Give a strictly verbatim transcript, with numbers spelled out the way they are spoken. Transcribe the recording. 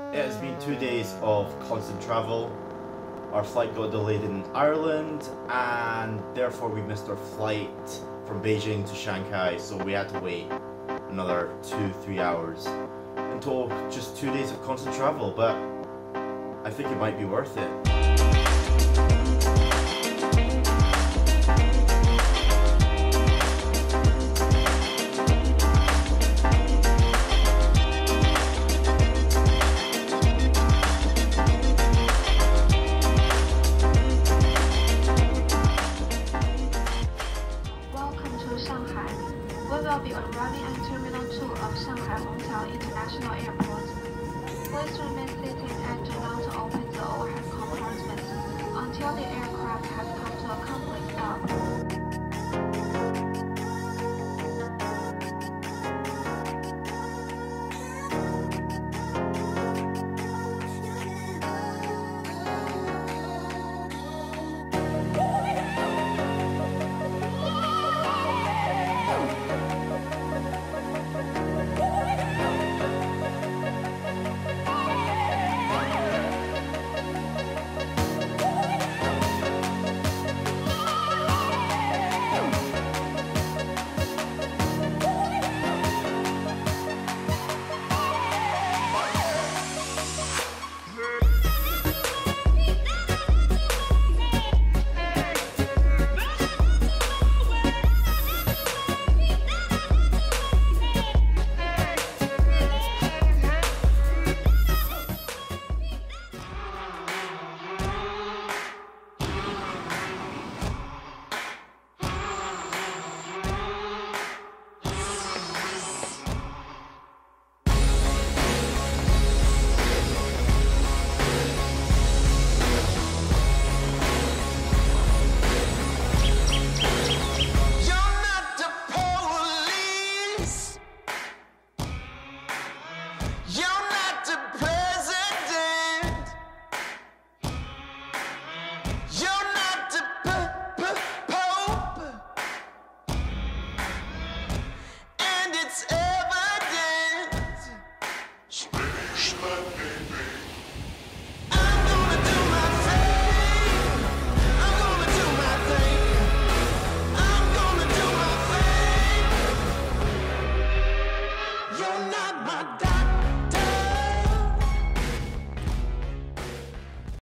It has been two days of constant travel. Our flight got delayed in Ireland and therefore we missed our flight from Beijing to Shanghai, so we had to wait another two, three hours. In total, just two days of constant travel, but I think it might be worth it. Welcome to Shanghai. We will be arriving at Terminal two of Shanghai Hongqiao International Airport. Please remain seated and do not open the overhead compartments until the aircraft has come to a complete stop.